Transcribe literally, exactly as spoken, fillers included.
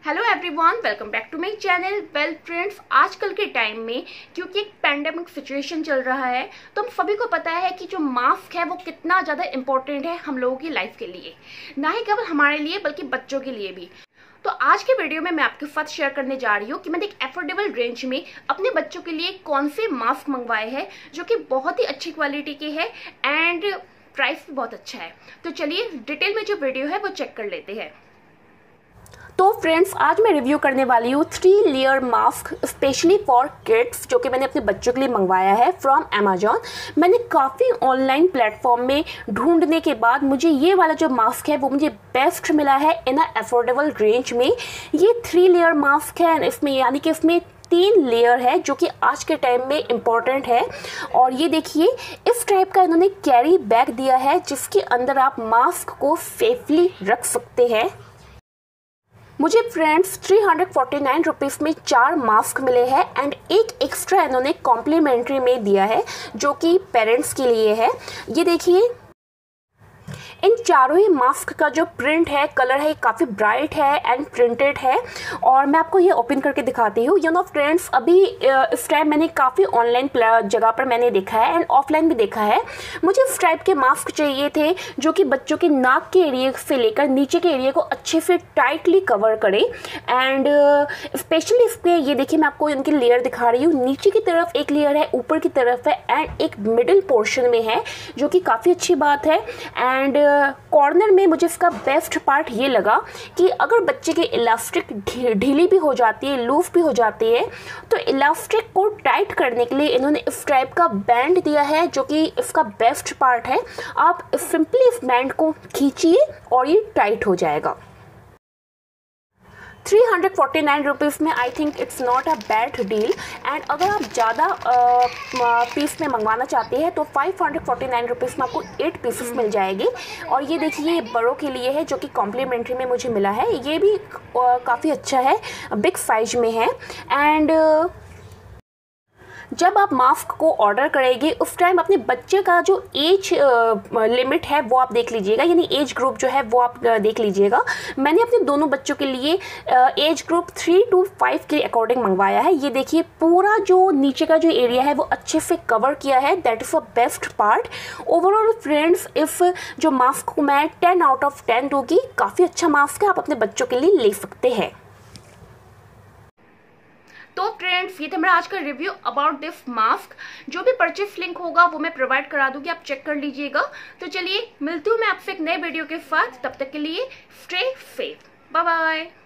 Hello everyone, welcome back to my channel. Well friends, आजकल के time में क्योंकि एक पैंडेमिक सिचुएशन चल रहा है तो हम सभी को पता है कि जो मास्क है वो कितना ज़्यादा इम्पोर्टेंट है हम लोगों की लाइफ के लिए, ना ही केवल हमारे लिए बल्कि बच्चों के लिए भी। तो आज के वीडियो में मैं आपके साथ शेयर करने जा रही हूँ कि मैंने एक एफोर्डेबल रेंज में अपने बच्चों के लिए कौन से मास्क मंगवाए हैं जो कि बहुत ही अच्छी क्वालिटी के हैं एंड प्राइस भी बहुत अच्छा है। तो चलिए डिटेल में जो वीडियो है वो चेक कर लेते हैं। तो फ्रेंड्स, आज मैं रिव्यू करने वाली हूँ three layer mask specially for kids, जो कि मैंने अपने बच्चों के लिए मंगवाया है फ्रॉम अमेजॉन। मैंने काफ़ी ऑनलाइन प्लेटफॉर्म में ढूंढने के बाद मुझे ये वाला जो मास्क है वो मुझे बेस्ट मिला है इन अ अफोर्डेबल रेंज में। ये थ्री लेयर मास्क है, इसमें यानी कि इसमें तीन लेयर है जो कि आज के टाइम में इम्पॉर्टेंट है। और ये देखिए, इस टाइप का इन्होंने कैरी बैग दिया है जिसके अंदर आप मास्क को सेफली रख सकते हैं। मुझे friends three hundred forty nine rupees में चार मास्क मिले हैं एंड एक एक्स्ट्रा इन्होंने कॉम्प्लीमेंट्री में दिया है जो कि पेरेंट्स के लिए है। ये देखिए, इन चारों ही मास्क का जो प्रिंट है, कलर है, काफ़ी ब्राइट है एंड प्रिंटेड है। और मैं आपको ये ओपन करके दिखाती हूँ। यू नो फ्रेंड्स, अभी इस टाइम मैंने काफ़ी ऑनलाइन जगह पर मैंने देखा है एंड ऑफलाइन भी देखा है। मुझे इस टाइप के मास्क चाहिए थे जो कि बच्चों के नाक के एरिया से लेकर नीचे के एरिया को अच्छे से टाइटली कवर करे। एंड स्पेशली इसके ये देखिए, मैं आपको इनकी लेयर दिखा रही हूँ। नीचे की तरफ एक लेयर है, ऊपर की तरफ है एंड एक मिडिल पोर्शन में है, जो कि काफ़ी अच्छी बात है। एंड कॉर्नर में मुझे इसका बेस्ट पार्ट ये लगा कि अगर बच्चे की इलास्टिक ढीली भी हो जाती है, लूज भी हो जाती है, तो इलास्टिक को टाइट करने के लिए इन्होंने इस टाइप का बैंड दिया है जो कि इसका बेस्ट पार्ट है। आप सिंपली इस बैंड को खींचिए और ये टाइट हो जाएगा। Three hundred forty nine rupees में I think it's not a bad deal. And अगर आप ज़्यादा पीस में मंगवाना चाहते हैं तो five hundred forty nine rupees में आपको एट पीसेस मिल जाएगी। और ये देखिए, ये बड़ों के लिए है जो कि कॉम्प्लीमेंट्री में मुझे मिला है। ये भी काफ़ी अच्छा है, बिग साइज में है। एंड जब आप मास्क को ऑर्डर करेंगे उस टाइम अपने बच्चे का जो एज लिमिट है वो आप देख लीजिएगा, यानी एज ग्रुप जो है वो आप देख लीजिएगा। मैंने अपने दोनों बच्चों के लिए age group three to five के अकॉर्डिंग मंगवाया है। ये देखिए, पूरा जो नीचे का जो एरिया है वो अच्छे से कवर किया है। That is a best part. Overall friends, if जो मास्क को मैं टेन आउट ऑफ टेन दूँगी। काफ़ी अच्छा मास्क है, आप अपने बच्चों के लिए ले सकते हैं। तो फ्रेंड्स, ये था मेरा आज का रिव्यू अबाउट दिस मास्क। जो भी परचेस लिंक होगा वो मैं प्रोवाइड करा दूंगी, आप चेक कर लीजिएगा। तो चलिए मिलती हूँ मैं आपसे एक नए वीडियो के साथ। तब तक के लिए स्टे सेफ, बाय बाय।